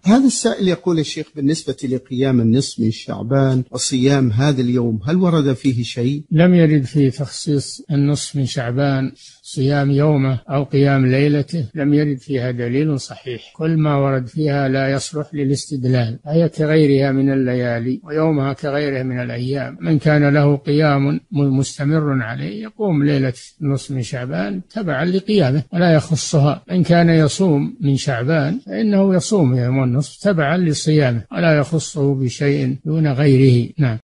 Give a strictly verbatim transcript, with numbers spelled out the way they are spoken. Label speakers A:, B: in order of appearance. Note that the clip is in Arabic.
A: هذا السائل يقول يا شيخ بالنسبة لقيام النصف من شعبان وصيام هذا اليوم هل ورد فيه شيء؟
B: لم يرد فيه تخصيص النصف من شعبان صيام يومه أو قيام ليلته، لم يرد فيها دليل صحيح. كل ما ورد فيها لا يصلح للاستدلال، هي كغيرها من الليالي ويومها كغيرها من الأيام. من كان له قيام مستمر عليه يقوم ليلة نصف من شعبان تبعا لقيامه ولا يخصها. من كان يصوم من شعبان فإنه يصوم يوم النصف تبعا لصيامه ولا يخصه بشيء دون غيره. نعم.